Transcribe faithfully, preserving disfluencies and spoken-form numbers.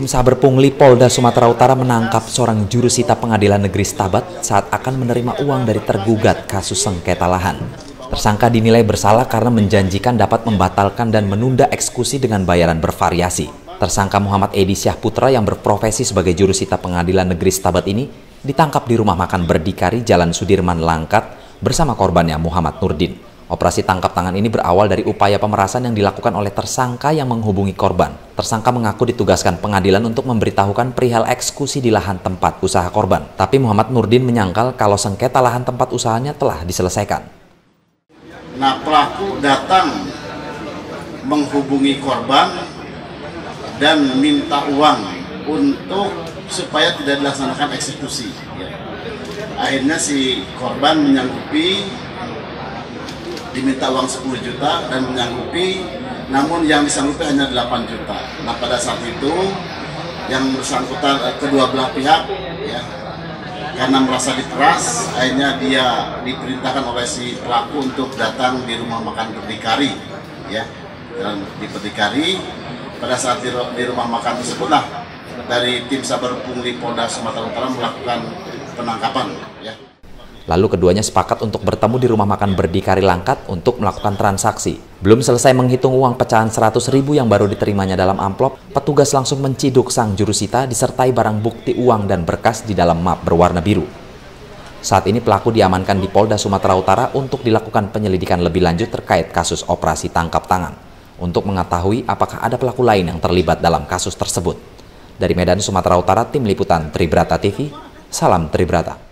Saber Pungli Polda Sumatera Utara menangkap seorang jurusita Pengadilan Negeri Stabat saat akan menerima uang dari tergugat kasus sengketa lahan. Tersangka dinilai bersalah karena menjanjikan dapat membatalkan dan menunda eksekusi dengan bayaran bervariasi. Tersangka Muhammad Edi Syahputra yang berprofesi sebagai jurusita Pengadilan Negeri Stabat ini ditangkap di rumah makan Berdikari Jalan Sudirman Langkat bersama korbannya Muhammad Nurdin. Operasi tangkap tangan ini berawal dari upaya pemerasan yang dilakukan oleh tersangka yang menghubungi korban. Tersangka mengaku ditugaskan pengadilan untuk memberitahukan perihal eksekusi di lahan tempat usaha korban. Tapi Muhammad Nurdin menyangkal kalau sengketa lahan tempat usahanya telah diselesaikan. Nah, pelaku datang menghubungi korban dan minta uang untuk supaya tidak dilaksanakan eksekusi. Akhirnya si korban menyanggupi, diminta uang sepuluh juta dan menyanggupi, namun yang disanggupi hanya delapan juta. Nah, pada saat itu yang bersangkutan kedua belah pihak ya, karena merasa diperas, akhirnya dia diperintahkan oleh si pelaku untuk datang di rumah makan Berdikari ya. Dan di Berdikari pada saat di, di rumah makan tersebutlah dari tim Saber Pungli Polda Sumatera Utara melakukan penangkapan ya. Lalu keduanya sepakat untuk bertemu di rumah makan Berdikari Langkat untuk melakukan transaksi. Belum selesai menghitung uang pecahan seratus ribu yang baru diterimanya dalam amplop, petugas langsung menciduk sang jurusita disertai barang bukti uang dan berkas di dalam map berwarna biru. Saat ini pelaku diamankan di Polda Sumatera Utara untuk dilakukan penyelidikan lebih lanjut terkait kasus operasi tangkap tangan, untuk mengetahui apakah ada pelaku lain yang terlibat dalam kasus tersebut. Dari Medan, Sumatera Utara, Tim Liputan Tribrata T V, salam Tribrata.